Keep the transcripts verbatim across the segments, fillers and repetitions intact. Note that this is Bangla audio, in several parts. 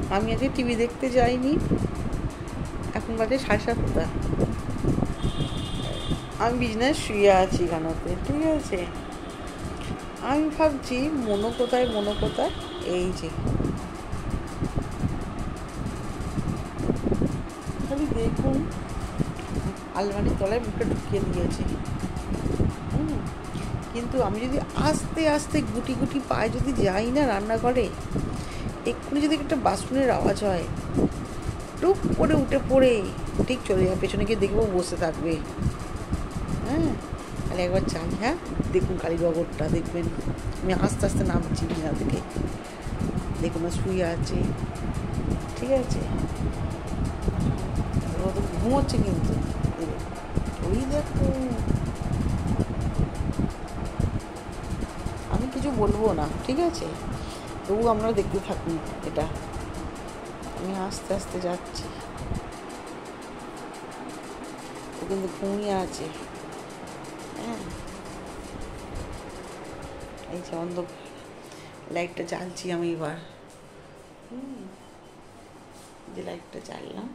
আমি আজকে টিভি দেখতে যাইনি, এখন বাজে সাড়ে সাতটা। আমি বিছানায় শুয়ে আছি গানতে, ঠিক আছে। আমি ভাবছি মনো কোথায়, মনো কোথায়, এই যে খালি দেখুন আলমারির তলায় মুখটা ঢুকিয়ে দিয়েছে। হুম কিন্তু আমি যদি আস্তে আস্তে গুটি গুটি পায়ে যদি যাই না রান্নাঘরে, এক্ষুনি যদি একটা বাসনের আওয়াজ হয়, টুক করে উঠে পড়ে ঠিক চলে যাবে, পেছনে গিয়ে দেখবো বসে থাকবে। হ্যাঁ তাহলে একবার চাই, হ্যাঁ দেখুন কালীবাবরটা দেখবেন। আমি আস্তে আস্তে নামছি বিনা থেকে, দেখুন না শুয়ে আছে, ঠিক আছে। ও তো ঘুমোচ্ছে কিন্তু, ওই দেখুন। আমি কিছু বলবো না, ঠিক আছে, তবু আপনারা দেখতে থাকুন এটা। আমি আস্তে আস্তে যাচ্ছি, ও কিন্তু ঘুমিয়ে আছে। হ্যাঁ এই যে অন্ধকার, লাইটটা জ্বালছি আমি এবার। হুম যে লাইটটা জ্বাললাম,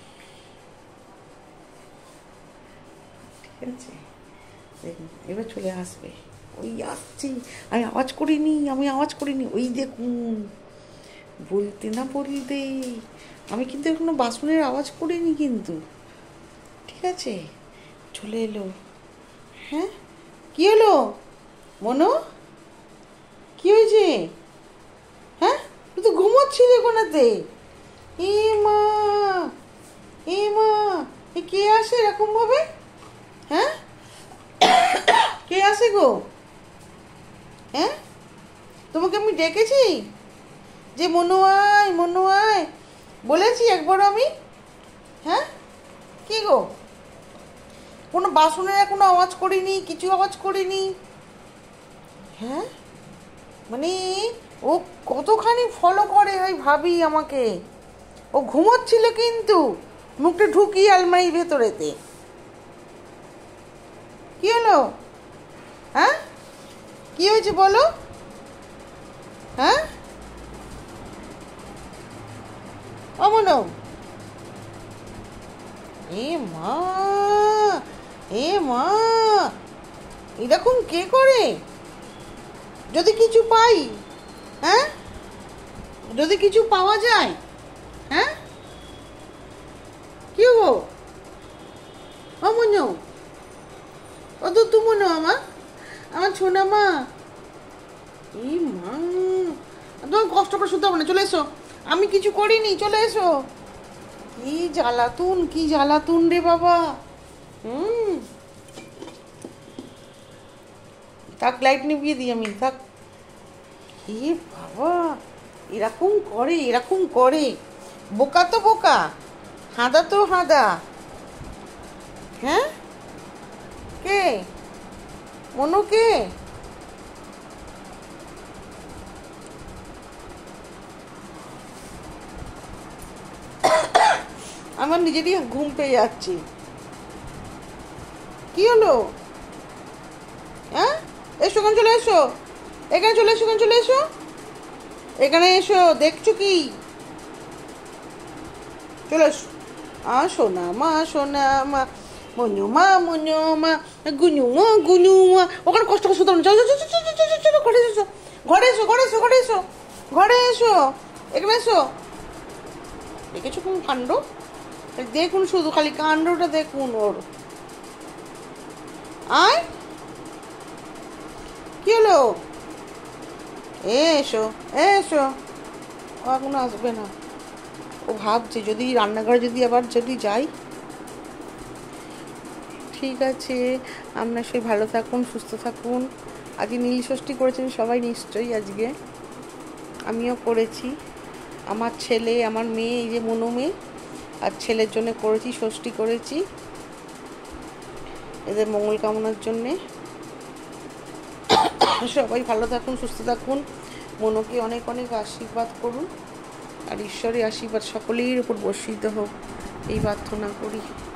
ঠিক আছে। দেখুন এবার চলে আসবে, ওই আসছি। আমি আওয়াজ করিনি, আমি আওয়াজ করিনি, ওই দেখুন। বলতে না বলতে আমি কিন্তু এখনো বাসনের আওয়াজ করিনি কিন্তু, ঠিক আছে। চলে এলো। হ্যাঁ কি হলো মনো, কি হয়েছে? হ্যাঁ তুই তো ঘুমোচ্ছিলি ওখানেতে। এ মা, এ মা, এ কে আসে এরকম ভাবে? হ্যাঁ কে আসে গো? হ্যাঁ তোমাকে আমি ডেকেছি যে মনু আয়, মনু আয়, বলেছি একবার আমি? হ্যাঁ কি গো, কোনো বাসনের কোনো আওয়াজ করিনি, কিছু আওয়াজ করিনি। হ্যাঁ মানে ও কতখানি ফলো করে ওই ভাবি আমাকে। ও ঘুমোচ্ছিল কিন্তু মুখটা ঢুকিয়ে আলমারির ভেতরেতে। কি হলো? হ্যাঁ কি হয়েছে বলো? হ্যাঁ অমন, এ মা, এ মা, এরকম কে করে? যদি কিছু পাই, হ্যাঁ যদি কিছু পাওয়া যায়, হ্যাঁ কি গো অমন, ও তো তুমনো আমার, আমার ছোনা মা। এই মা তোমার কষ্ট করে শুতে হবে না, চলে এসো। আমি কিছু করিনি, চলে এসো। কি জ্বালাতুন, কি জ্বালাতুন রে বাবা। হুম থাক, লাইট নিভিয়ে দিই আমি, থাক। এ বাবা এরকম করে, এরকম করে, বোকা তো বোকা, হাঁদা তো হাঁদা। হ্যাঁ কে মনু, কে? আমার নিজেরই ঘুম পেয়ে যাচ্ছি। কি হলো? হ্যাঁ এসো, এখানে চলে এসো, এখানে চলে এসো, এখানে চলে এসো, এখানে এসো। দেখছো কি? চলে এসো। আ সোনা মা, সোনা মা, মনু মা, মনু মা, গুনু মা, গুনু মা। ওখানে কষ্ট করে শুধু চলো, চলো, চলো, চলো, চলো, ঘরে এসো, ঘরে এসো, ঘরে এসো, ঘরে এসো, ঘরে এসো, এখানে এসো। দেখেছো কোন কাণ্ড? দেখুন শুধু খালি কাণ্ডটা দেখুন ওর। আয় কি হলো? এসো, এসো। ও এখন আসবে না, ও ভাবছে যদি রান্নাঘরে যদি আবার যদি যাই। ঠিক আছে, আপনার সবাই ভালো থাকুন, সুস্থ থাকুন। আজকে নীল ষষ্ঠী করেছেন সবাই নিশ্চয়ই, আজকে আমিও করেছি। আমার ছেলে, আমার মেয়ে, এই যে মনু মেয়ে, আর ছেলের জন্য করেছি, ষষ্ঠী করেছি এদের মঙ্গল কামনার জন্যে। সবাই ভালো থাকুন, সুস্থ থাকুন, মনুকে অনেক অনেক আশীর্বাদ করুন, আর ঈশ্বরের আশীর্বাদ সকলের উপর বর্ষিত হোক, এই প্রার্থনা করি।